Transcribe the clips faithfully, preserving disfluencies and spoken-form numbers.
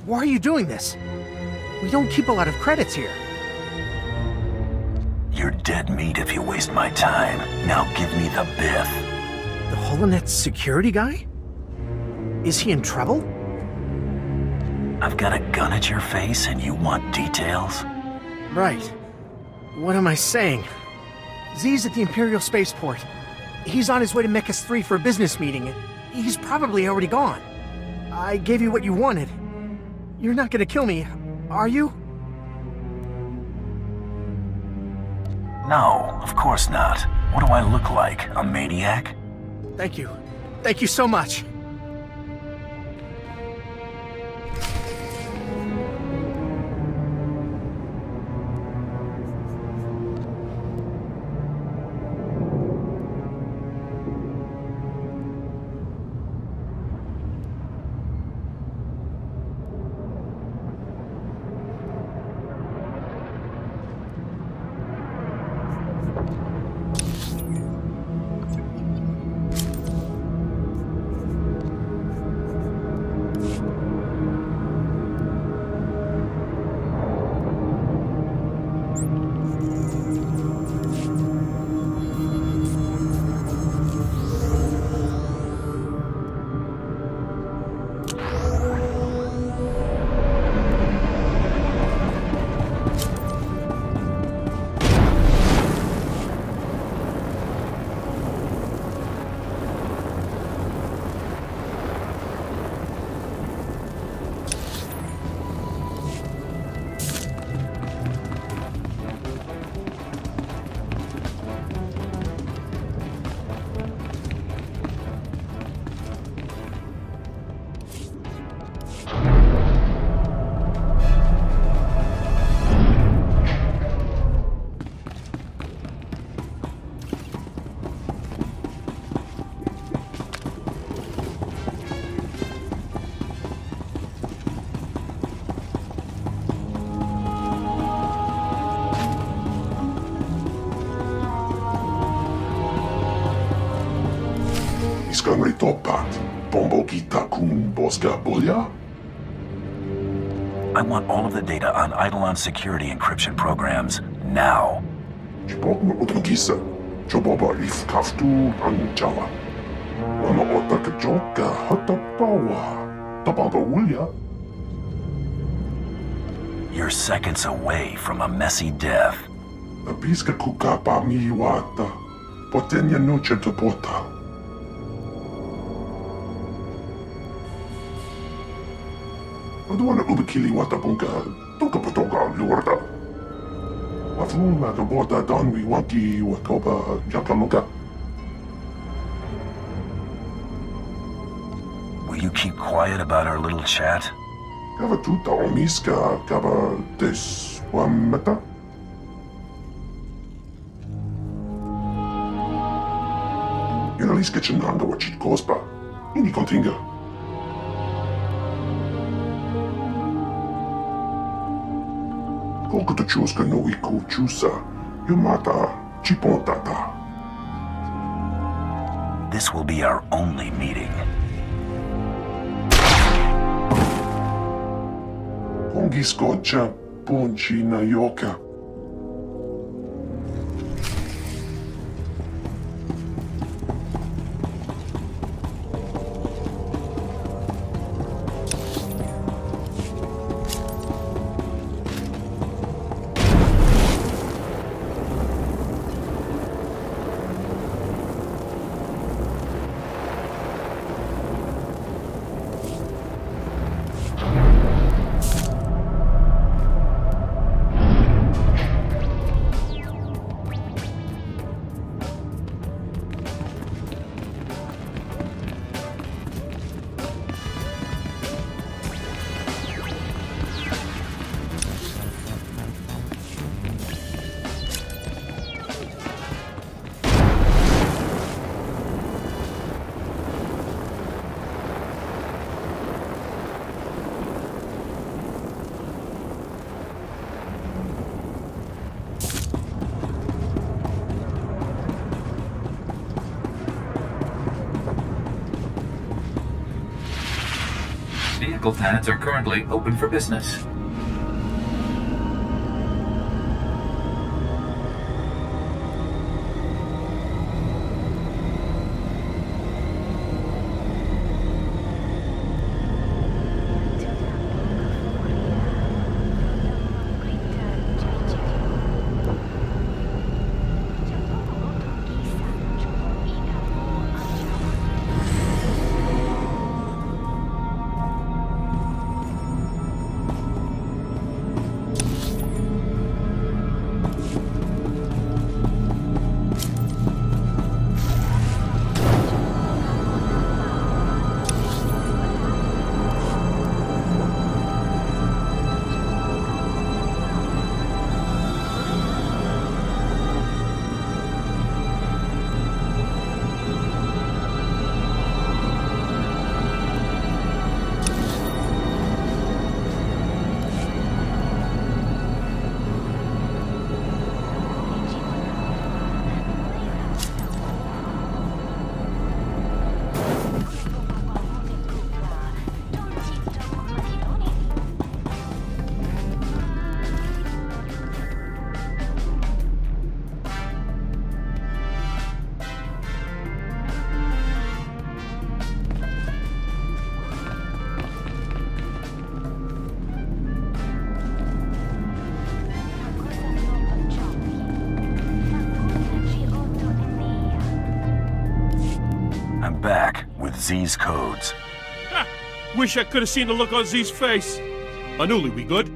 Why are you doing this? We don't keep a lot of credits here. You're dead meat if you waste my time. Now give me the biff. The Holonet security guy? Is he in trouble? I've got a gun at your face and you want details? Right. What am I saying? Z's at the Imperial Spaceport. He's on his way to Mechas three for a business meeting. He's probably already gone. I gave you what you wanted. You're not gonna kill me, are you? No, of course not. What do I look like? A maniac? Thank you. Thank you so much. Iskamri topat, bombo kita kun boska bolya? I want all of the data on Eidolon security encryption programs, now. Chipok mo utangisa, choboba if kaftu ang jawa. Wama ota ka joka hatapawa, tapamba ulya. You're seconds away from a messy death. Napiska kukapa miwata, potenya noche to portal. Aduana ubikili watapunka, toka patoka lurda. Wafuma kabota danwi waki wakoba jakamuka. Will you keep quiet about our little chat? Kava tuta omiska kava des wamata. Inaliska chenanga wachit kospa. Ini kontinga. Koliko to čuska noviku čusa, yumata chipontata. This will be our only meeting. Kongi skoča punči na joka. technical pads are currently open for business. Back with Z's codes. Ha! Wish I could have seen the look on Z's face. Anuli, we good?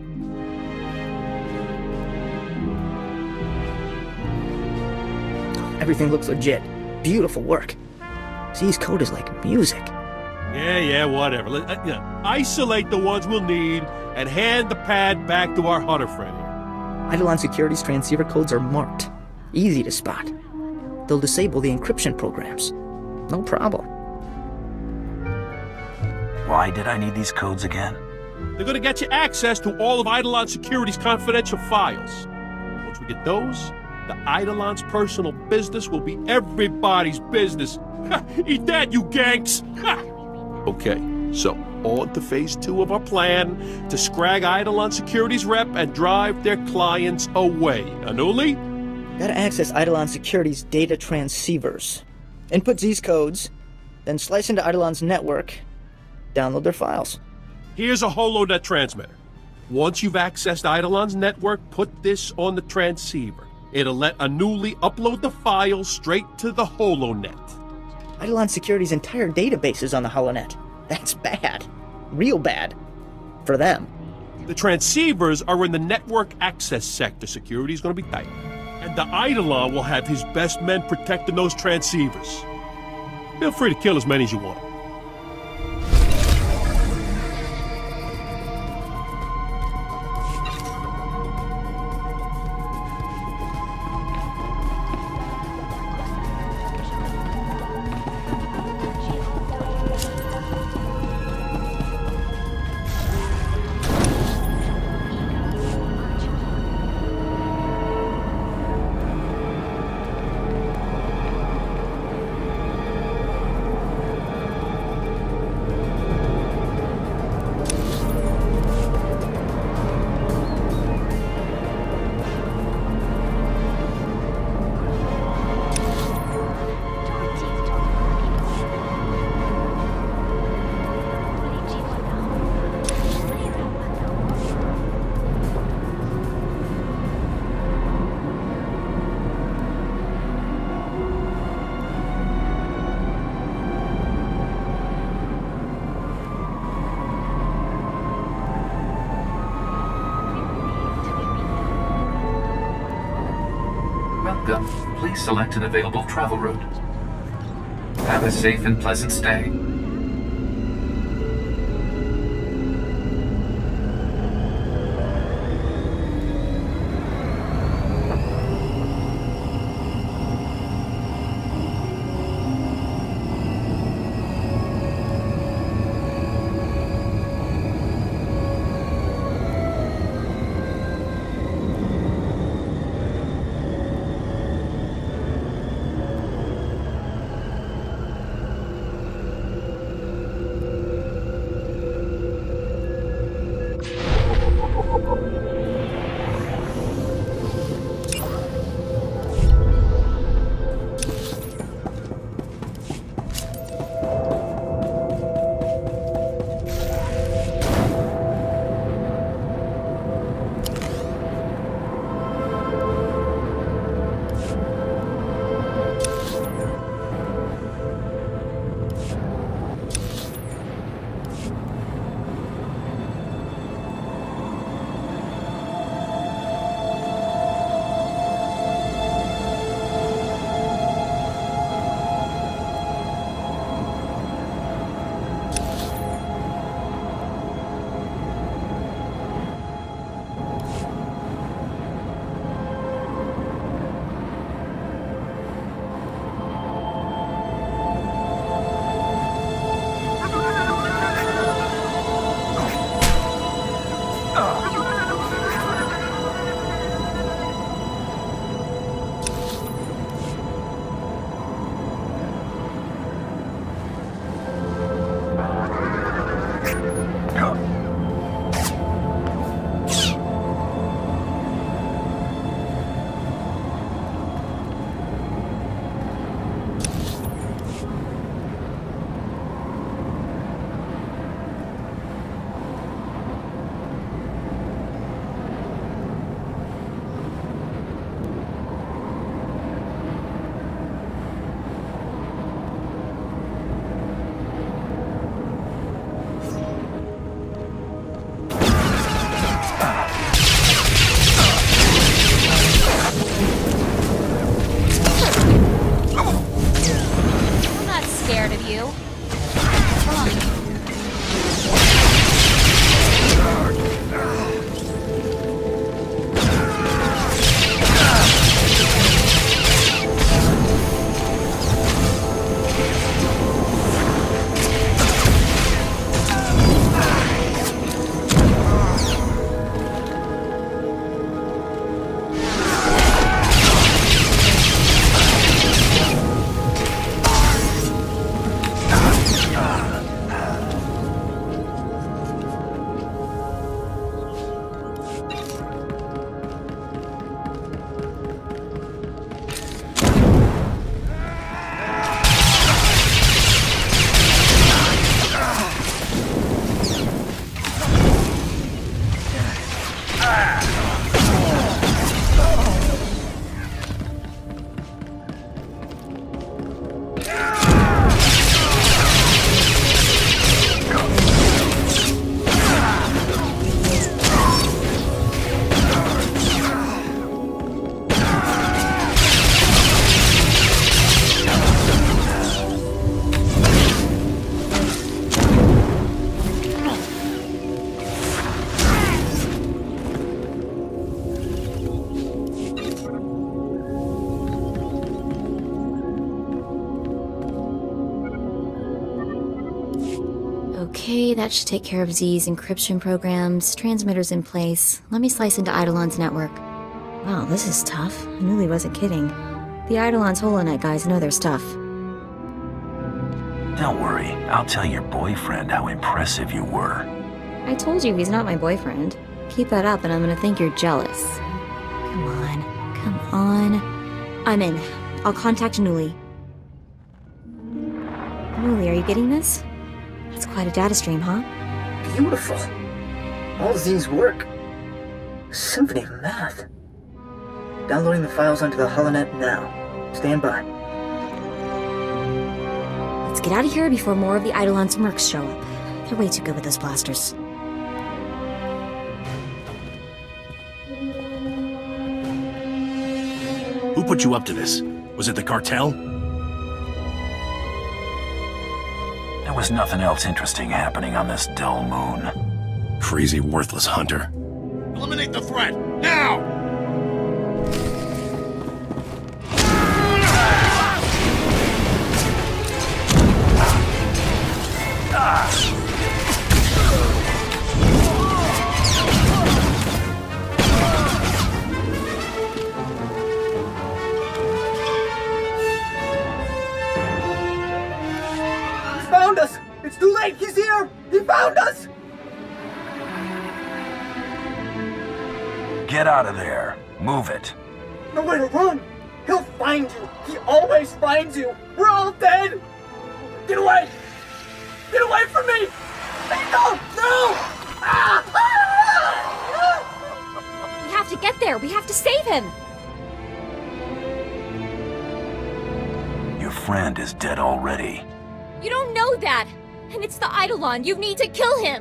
Everything looks legit. Beautiful work. Z's code is like music. Yeah, yeah, whatever. Let, uh, yeah. Isolate the ones we'll need and hand the pad back to our hunter friend here. Eidolon Security's transceiver codes are marked. Easy to spot. They'll disable the encryption programs. No problem. Why did I need these codes again? They're gonna get you access to all of Eidolon Security's confidential files. Once we get those, the Eidolon's personal business will be everybody's business. Ha! Eat that, you ganks! Ha! Okay, so on to phase two of our plan to scrag Eidolon Security's rep and drive their clients away. Anuli? Gotta access Eidolon Security's data transceivers. Input Z's codes, then slice into Eidolon's network, download their files. Here's a HoloNet transmitter. Once you've accessed Eidolon's network, put this on the transceiver. It'll let Anuli upload the files straight to the HoloNet. Eidolon Security's entire database is on the HoloNet. That's bad. Real bad. For them. The transceivers are in the network access sector. Security's gonna be tight. And the Eidolon will have his best men protecting those transceivers. Feel free to kill as many as you want. Welcome. Please select an available travel route. Have a safe and pleasant stay. Okay, that should take care of Z's encryption programs, transmitters in place. Let me slice into Eidolon's network. Wow, this is tough. I knew he wasn't kidding. The Eidolon's HoloNet guys know their stuff. Don't worry, I'll tell your boyfriend how impressive you were. I told you he's not my boyfriend. Keep that up and I'm gonna think you're jealous. Come on, come on. I'm in. I'll contact Nuli. Nuli, are you getting this? That's quite a data stream, huh? Beautiful. All Z's work. Symphony of math. Downloading the files onto the HoloNet now. Stand by. Let's get out of here before more of the Eidolon's mercs show up. They're way too good with those blasters. Who put you up to this? Was it the cartel? There was nothing else interesting happening on this dull moon. Crazy, worthless hunter. Eliminate the threat, now! Found us! It's too late! He's here! He found us! Get out of there. Move it. Nowhere to run! He'll find you! He always finds you! We're all dead! Get away! Get away from me! No! No! Ah! We have to get there! We have to save him! Your friend is dead already. You don't know that! And it's the Eidolon! You need to kill him!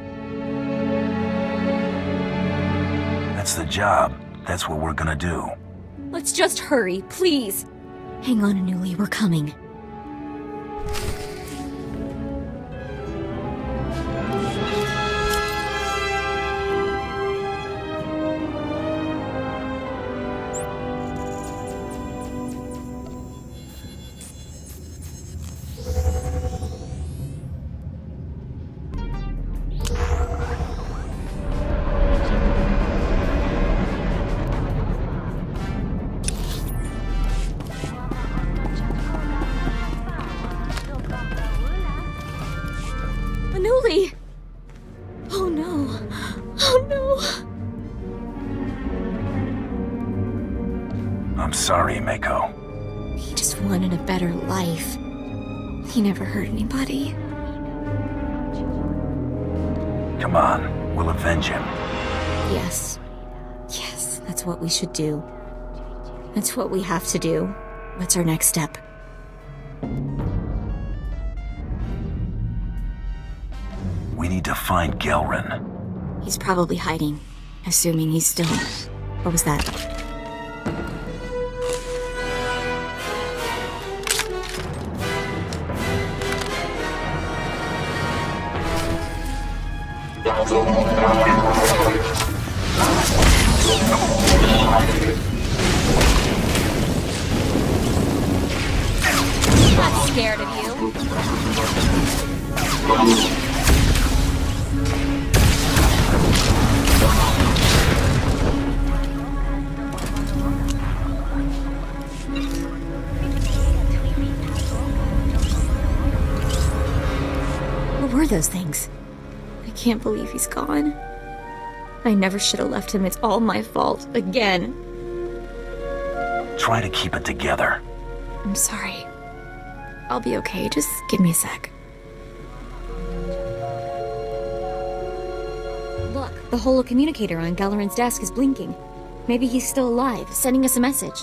That's the job. That's what we're gonna do. Let's just hurry, please! Hang on, Nuli, we're coming. Nuli! Oh no. Oh no. I'm sorry, Mako. He just wanted a better life. He never hurt anybody. Come on, we'll avenge him. Yes. Yes, that's what we should do. That's what we have to do. What's our next step? We need to find Gelrin. He's probably hiding, assuming he's still... What was that? I'm not scared of you. What were those things? I can't believe he's gone. I never should have left him. It's all my fault. Again. Try to keep it together. I'm sorry. I'll be okay. Just give me a sec. Look, the holocommunicator on Galarin's desk is blinking. Maybe he's still alive, sending us a message.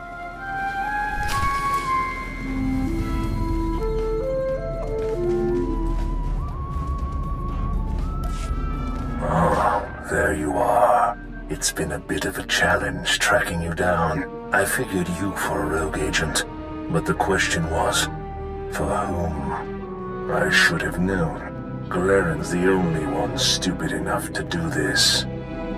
Oh, there you are. It's been a bit of a challenge tracking you down. I figured you for a rogue agent, but the question was, for whom? I should have known. Galeron's the only one stupid enough to do this.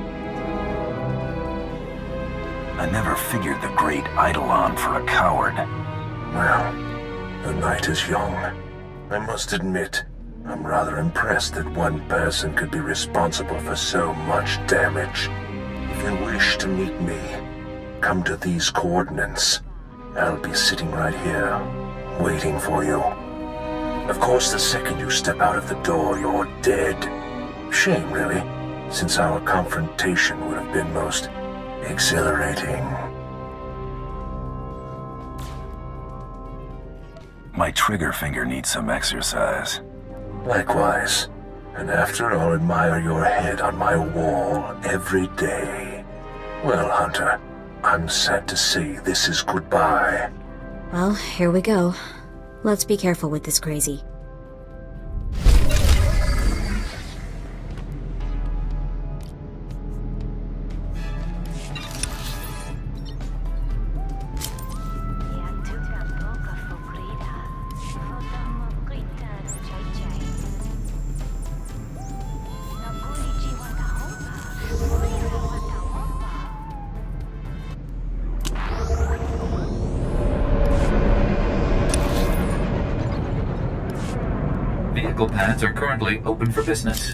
I never figured the great Eidolon for a coward. Well, the night is young. I must admit, I'm rather impressed that one person could be responsible for so much damage. If you wish to meet me, come to these coordinates. I'll be sitting right here, waiting for you. Of course, the second you step out of the door, you're dead. Shame, really, since our confrontation would have been most exhilarating. My trigger finger needs some exercise. Likewise. And after I'll admire your head on my wall every day. Well, Hunter, I'm sad to say this is goodbye. Well, here we go. Let's be careful with this crazy. Vehicle paths are currently open for business.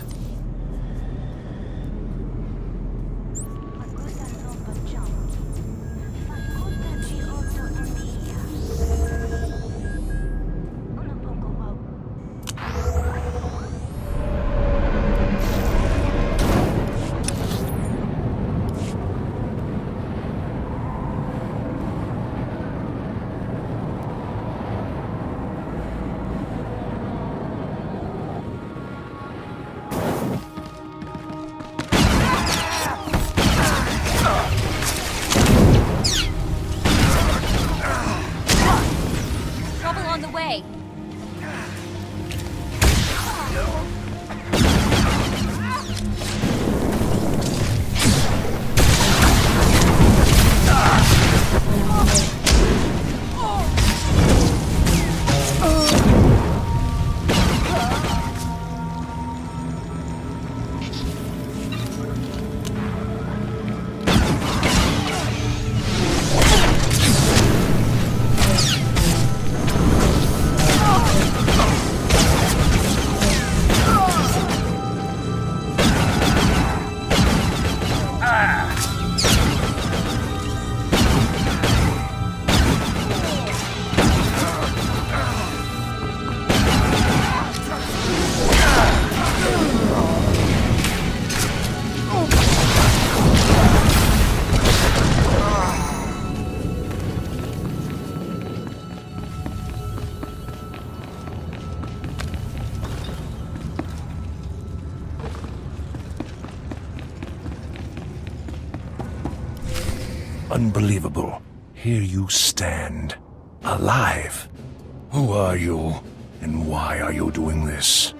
Unbelievable. Here you stand, alive. Who are you, and why are you doing this?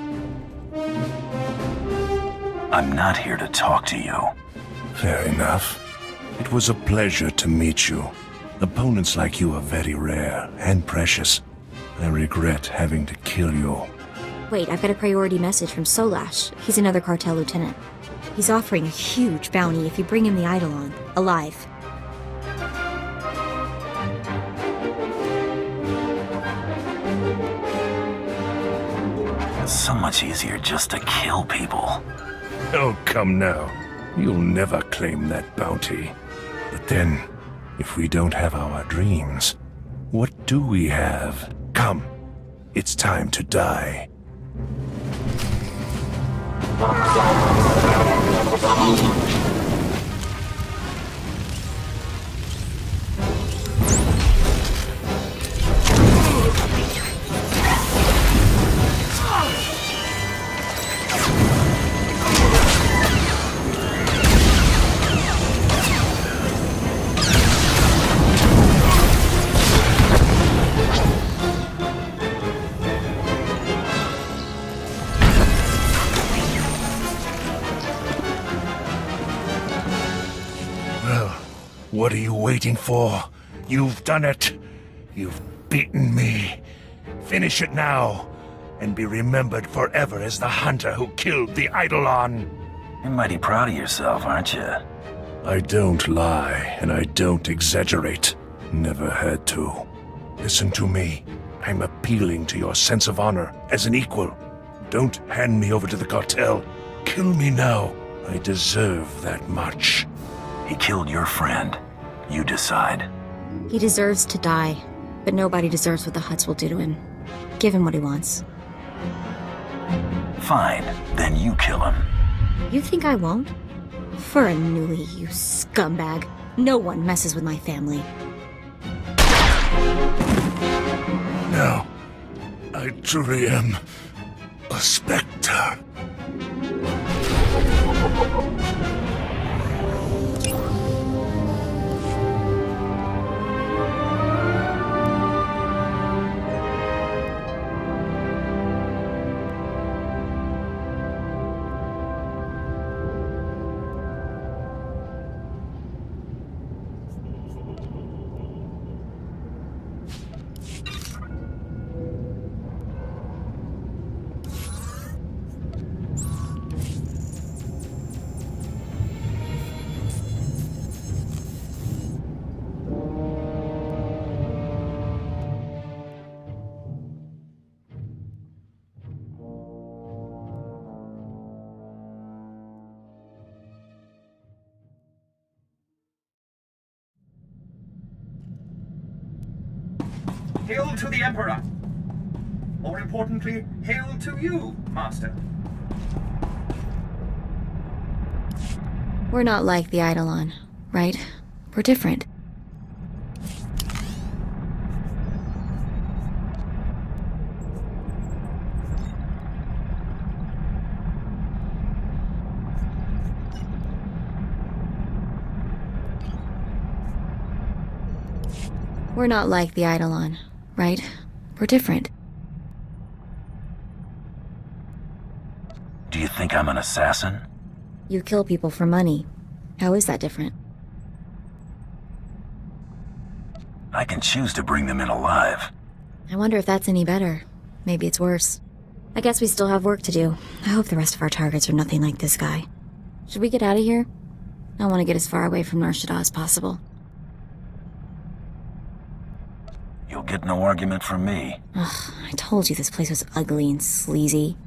I'm not here to talk to you. Fair enough. It was a pleasure to meet you. Opponents like you are very rare and precious. I regret having to kill you. Wait, I've got a priority message from Solash. He's another cartel lieutenant. He's offering a huge bounty if you bring him the Eidolon, alive. It's so much easier just to kill people. Oh, come now. You'll never claim that bounty. But then, if we don't have our dreams, what do we have? Come, it's time to die. What are you waiting for? You've done it. You've beaten me. Finish it now, and be remembered forever as the hunter who killed the Eidolon. You're mighty proud of yourself, aren't you? I don't lie, and I don't exaggerate. Never had to. Listen to me. I'm appealing to your sense of honor as an equal. Don't hand me over to the cartel. Kill me now. I deserve that much. He killed your friend. You decide. He deserves to die, but nobody deserves what the Hutts will do to him. Give him what he wants. Fine, then you kill him. You think I won't? For a newly, you scumbag. No one messes with my family. Now, I truly am a Spectre. Hail to the Emperor! More importantly, hail to you, Master. We're not like the Eidolon, right? We're different. We're not like the Eidolon, right? We're different. Do you think I'm an assassin? You kill people for money. How is that different? I can choose to bring them in alive. I wonder if that's any better. Maybe it's worse. I guess we still have work to do. I hope the rest of our targets are nothing like this guy. Should we get out of here? I want to get as far away from Nar Shaddaa as possible. You'll get no argument from me. Ugh, I told you this place was ugly and sleazy.